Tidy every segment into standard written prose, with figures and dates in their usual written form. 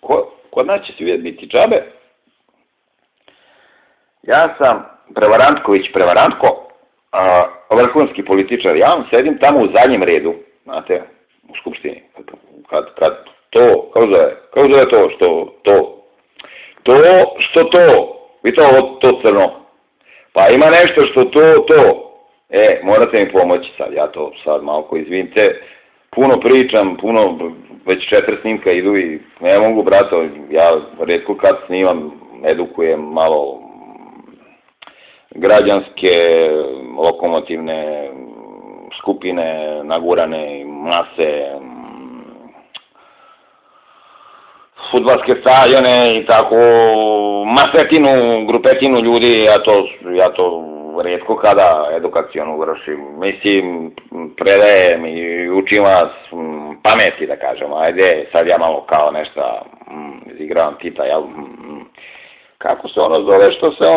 kod nas će svi biti džabe. Ja sam Prevarantković Prevarantko, vrhunski političar, ja vam sedim tamo u zadnjem redu, znate, u Skupštini, kad to, kako zove to, vi to crno, pa ima nešto što to, morate mi pomoći sad, ja to sad malko, izvinite, puno pričam, već 4 snimka idu i ne mogu, brato, ja retko kad snimam, edukujem malo građanske, lokomotivne skupine, nagurane mase, fudbalske stadione i tako, grupetinu ljudi, ja to retko kada edukacijonu vršim. Mislim, predajem i učim vas pameti, da kažem, ajde, sad ja malo kao nešto izigravam Tita, jel? Kako se ono zove, što se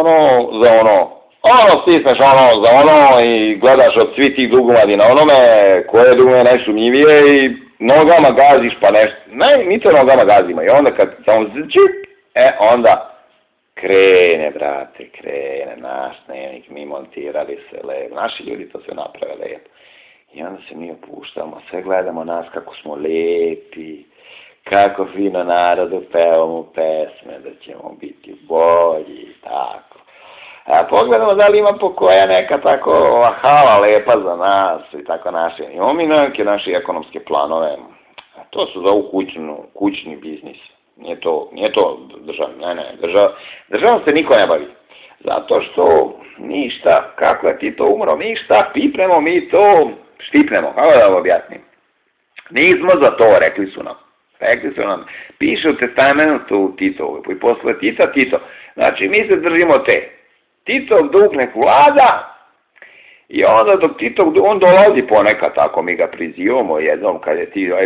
stisneš za ono i gledaš od svih tih dugomadi na onome, koje dugme najsumnjivije i nogama gaziš pa nešto, mi to nogama gazimo i onda kad samo onda krene, brate, naš dnevnik, mi montirali se lepo, naši ljudi to sve naprave lepo i onda se mi opuštamo, sve gledamo nas kako smo lepi, kako fino narodu pevamo pesme, da ćemo biti bolji i tako. A pogledamo da li ima pokoja neka tako hala lepa za nas i tako naše. Imamo mi neke naše ekonomske planove. To su zovu kućni biznis. Nije to državni, državom se niko ne bavi. Zato što ništa, kako je Tito umro, ništa, pipnemo mi to, štipnemo, kako da vam objasnim. Nismo za to, rekli su nam, piše u testamentu Titovu, i posle Tito. Znači, mi se držimo te. Titov dug nek vlada i onda dok Titov dug, on dolazi ponekad, tako mi ga prizivamo jednom kad je Tito,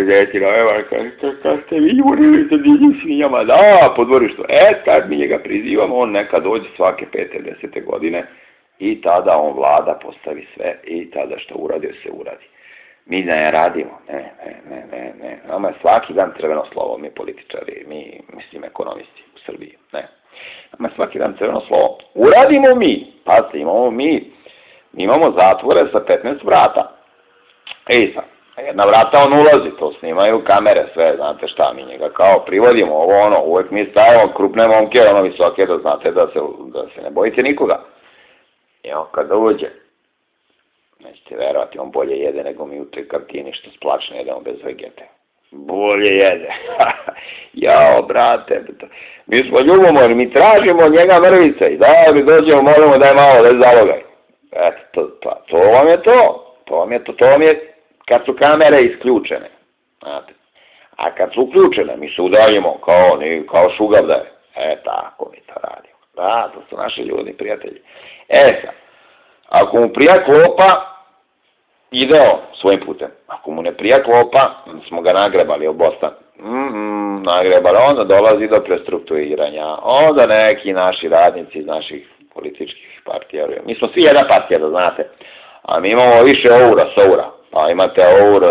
kad ste vi jurili sa divnim svinjama, da, po dvorištu, kad mi njega prizivamo, on nekad dođe svake 5. 10. godine i tada on vlada, postavi sve i tada što uradi, se uradi. Mi ne radimo, ne. Nama je svaki dan crveno slovo, mi političari, mi, mislim, ekonomisti u Srbiji, ne. Nama je svaki dan crveno slovo. Uradimo mi, pazite, imamo zatvore sa 15 vrata. Sad, jedna vrata on ulazi, to snimaju kamere, sve, znate šta, mi njega kao privodimo, uvek mi stavimo krupne momke, visoke, da znate da se ne bojite nikoga. I kada uđe, nećete verovati, on bolje jede nego mi u toj kantini što splačno jedemo bez vegete. Bolje jede. Jao, brate, mi smo ljubomorni, mi tražimo njega mrvice i da mi dođemo, molimo da je malo, da je zalogaj. Eto, to vam je kad su kamere isključene. Znate. A kad su uključene, mi se udaljimo kao šugav da je. Tako mi to radimo. Da, to su naši ljudi, prijatelji. Sad. Ako mu prija klopa, ideo svojim putem. Ako mu ne prija klopa, smo ga nagrebali od Bostan. Nagrebali, onda dolazi do prestrukturiranja. Onda neki naši radnici iz naših političkih partija. Mi smo svi jedna partija, da znate. A mi imamo više soura. Pa imate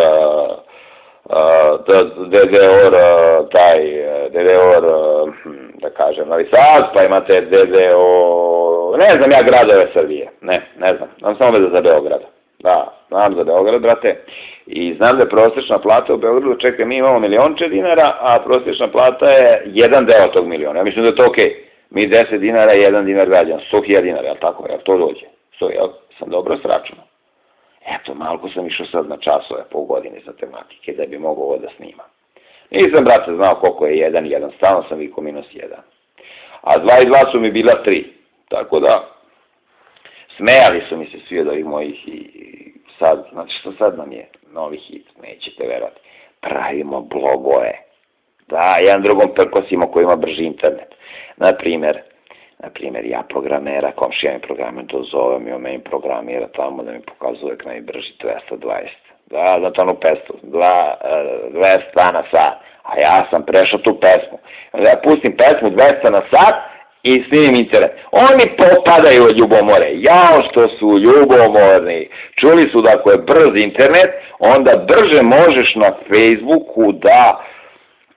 da kažem, Novi Sad, pa imate ne znam ja gradove Srbije, ne znam, znam samo veze za Beograd, da, znam za Beograd, brate, i znam da je prosječna plata u Beogradu, čekaj, mi imamo 1.000.000 dinara, a prosječna plata je jedan deo tog miliona, ja mislim da je to okej, mi 10 dinara i 1 dinar građan, 100.000 dinara, jel tako, jel to dođe, jel, sam dobro sračunao. Eto, malko sam išao sad na časove po godini za tematike, da bi mogao ovo da snimam. Nisam, brate, znao koliko je 1 i 1, stalno sam vikao -1. A 2 i 2 su mi bila 3. Tako da, smejali su mi se svi od ovih mojih i sad, znači što sad nam je novi hit, nećete verovati. Pravimo blogove. Da, jedan drugom prkosimo koji ima brži internet. Naprimjer, ja programera, komšija mi programer, dozovem i on meni programira tamo da mi pokazuje uvek najbrži 220. Da, znate onu pesmu, 200 na sat, a ja sam prešao tu pesmu. Ja pustim pesmu 200 na sat i snimim internet. Oni popadaju od ljubomore, jao što su ljubomorni. Čuli su da ako je brz internet, onda brže možeš na Facebooku da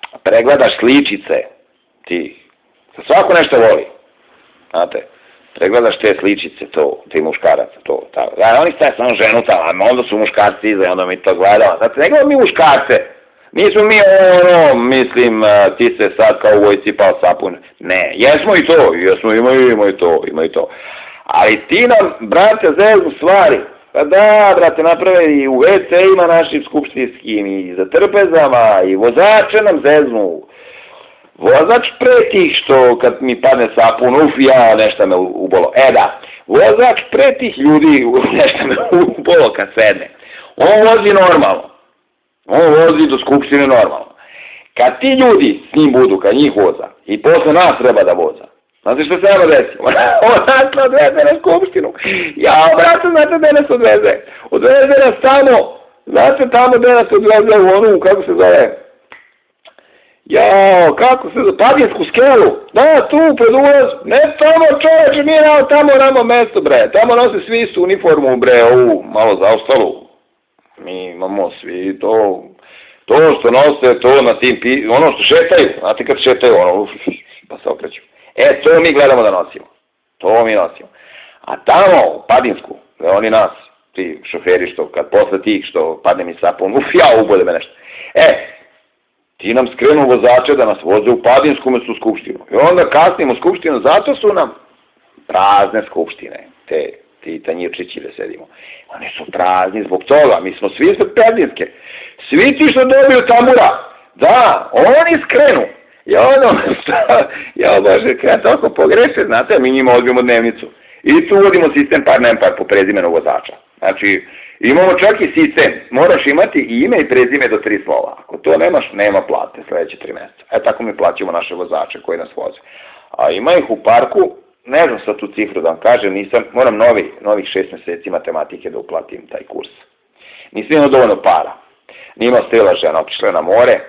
pregledaš sličice, ti, svako nešto voli, znate, pregledaš te sličice, to, ti muškaraca, to, tako, oni staje samo ženu tamo, onda su muškarci iza i onda mi to gledamo, znate, ne gledamo mi muškarce, nismo mi mislim, ti se sad kao u vojci pao sapun, ne, jesmo i to, ima i to, ali ti nam, brate, zeznu stvari, pa da, brate, naprave i u WC-ima našim skupštinskim, i za trpezama, i vozače nam zeznu. Vozač pre tih što kad mi padne sapun, nešto me ubolo. Da, vozač pre tih ljudi, nešto me ubolo kad sedne. On vozi normalno. On vozi do skupštine normalno. Kad ti ljudi s njim budu, kad njih voza, i posle nas treba da voza, znate što se nama desilo? On nas odveze na skupštinu. Brate, znate gde nas odveze? Odveze nas tamo, znate tamo gde nas odveze u onu, kako se zove? Kako se zove? Padinsku skelu. Da, tu, pred ulaz. Ne tamo, čoveče, mi tamo namo mesto, bre. Tamo nose svi su uniformu, bre, ovu, malo zaostalu. Mi imamo svi to što nose, to na tim, ono što šetaju, znate kad šetaju, ono, pa se okreću. To mi gledamo da nosimo. To mi nosimo. A tamo, u Padinsku, oni nas, ti šoferi što, kad posle tih što padne mi sapun, ubode me nešto. Ti nam skrenu vozače da nas voze u Padinsku umesto u skupštinu. I onda kasnimo u skupštinu, zato su nam prazne skupštine, ti tanjirčići da sedimo. Oni su prazni zbog toga, mi smo svi ispred Padinske. Svi ti što dobiju tambura, da, oni skrenu. Bože, kada toliko pogreše, znate, mi njima odbijemo dnevnicu. I tu uvodimo sistem par nempar po prezimenu vozača. Znači, imamo čak i sistem, moraš imati i ime i prezime do 3 slova. Ako to nemaš, nema plate sledeće 3 meseca. Tako mi plaćamo naše vozače koji nas voze. A ima ih u parku, ne znam sad tu cifru da vam kažem, moram novih 6 meseci matematike da uplatim taj kurs. Nisam imao dovoljno para. Nima stila žena, otišla je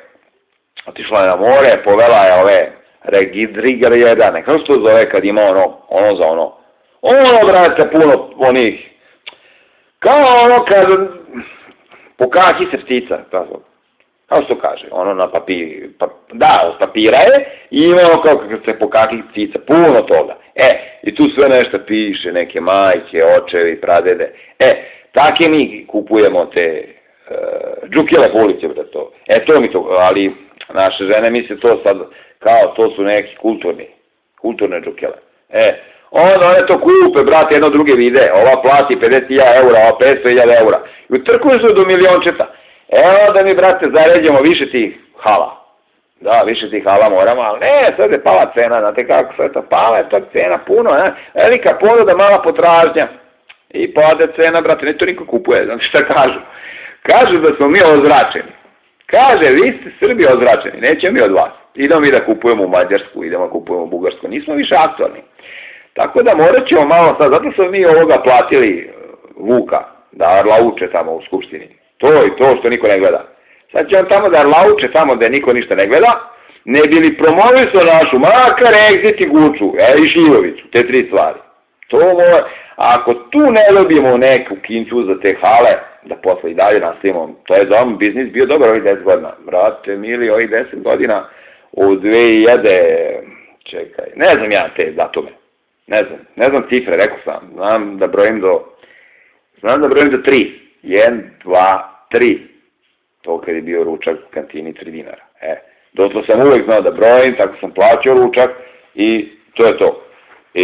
na more, povela je ove rigarijedane, kako se to zove kad ima ono za ono, brate, puno onih, kao ono kad pokahi se ptica, kako se to kaže, ono na papir, da, od papira je, i ima ono kao kad se pokahi ptica, puno toga, i tu sve nešto piše, neke majke, očevi, pradede, take mi kupujemo te džukele police, bre, to, to mi to, ali naše žene misle to sad, kao to su neki kulturne džukele. Onda one to kupe, brate, jedno druge vide, ova plati 50.000 eura, ova 500.000 eura. I utrkuju se do miliončeta. Da mi, brate, zaređemo više tih hala. Da, više tih hala moramo, ali ne, sad je pala cena, znate kako sve to, pala je to cena puno, velika ponuda, mala potražnja. I pade cena, brate, ne to niko kupuje, znate šta kažu? Kažu da smo mi ozračeni. Kaže, vi ste Srbi ozračeni, nećemo mi od vas. Idemo mi da kupujemo u Mađarsku, idemo da kupujemo u Bugarsku, nismo više aktualni. Tako da morat ćemo malo sad, zato smo mi ovoga platili Vuka, da arlauče tamo u skupštini. To i to što niko ne gleda. Sad će on tamo da arlauče tamo gde niko ništa ne gleda, ne bi li promovisao našu makar Exit i Guču, i Šilovicu, te 3 stvari. To mora, ako tu ne dobijemo neku kincu za te hale, da posle i dalje nastavimo, to je za ovom biznis bio dobar ovih 10 godina. Brate, mili, ovih 10 godina u 2000, čekaj, ne znam ja te datume. Ne znam cifre, rekao sam, znam da brojim do 3. 1, 2, 3. To kad je bio ručak u kantini 3 dinara. Dotle sam uvek znao da brojim, tako sam plaćao ručak i to je to. I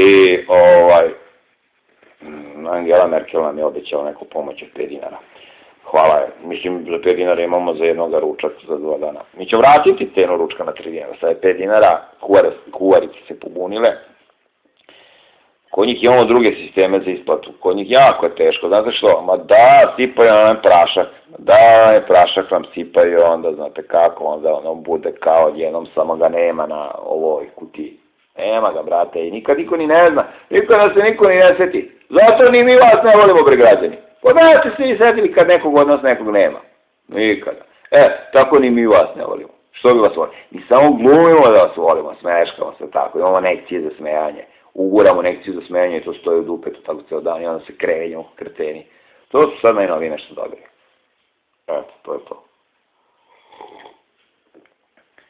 Angela Merkel nam je obećala neku pomoć od 5 dinara. Hvala je. Mislim, za 5 dinara imamo za jednoga ručak za 2 dana. Mi ćemo vratiti cenu ručka na 3 dinara. Sad je 5 dinara, kuvarice se pobunile. Kod njih imamo druge sisteme za isplatu. Kod njih jako je teško. Znate što? Ma da, sipaju nam prašak. Da, prašak nam sipaju, onda znate kako, onda ono bude kao odjednom, samo ga nema na ovoj kutiji. Nema ga, brate, i nikad niko ni ne zna. Nikada se niko ni ne seti. Zato ni mi vas ne volimo, bre građani. Pa da ste se i setili kad nekog od nas nekog nema. Nikada. Tako ni mi vas ne volimo. Što bi vas volimo? Mi samo glumimo da vas volimo, smeškamo se tako. Imamo nekcije za smejanje. Uguramo nekciju za smejanje i to stoji u dupetu tako ceo dan i onda se krenjamo, kreteni. To su sad najnovije nešto dobili. Eto, to je to.